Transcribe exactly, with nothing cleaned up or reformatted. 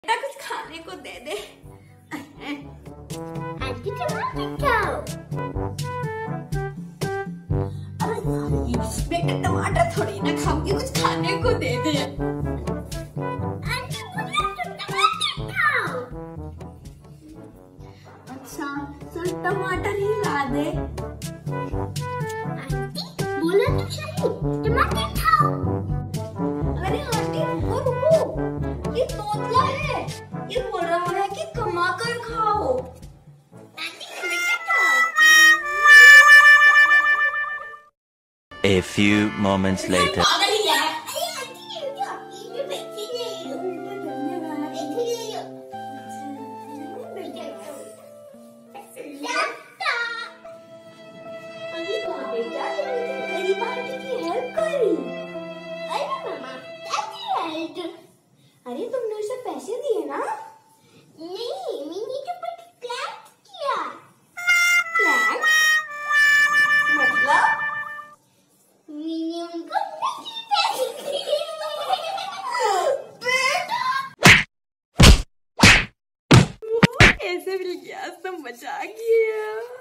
बेटा कुछ खाने को दे दे। आंटी टमाटर खाओ। अरे बेटा टमाटर थोड़ी ना खाऊंगी, कुछ खाने को दे दे। आंटी बोला तो टमाटर खाओ। अच्छा चल टमाटर ही ला दे। आंटी बोला तो सही, टमाटर खाओ। अरे आंटी रुको रुको, ये तोतला है, ये बोल रहा है कि कमा कर खाओ। आंटी टमाटर खाओ। A few moments later. पागल ही है। अरे आंटी ये क्या? ये बैठी ले लो। बैठी ले लो। अरे वाह बेटा, तुमने तो गरीब आंटी की हेल्प करी। अरे मामा, कैसी हेल्प? अरे तुमने उसे पैसे दिए ना? नहीं, मैंने तो बस क्लैप किया। प्लान? मतलब? मैंने उनको नहीं पैसे दिए। बेटा ऐसे भी क्या सब मजा गया।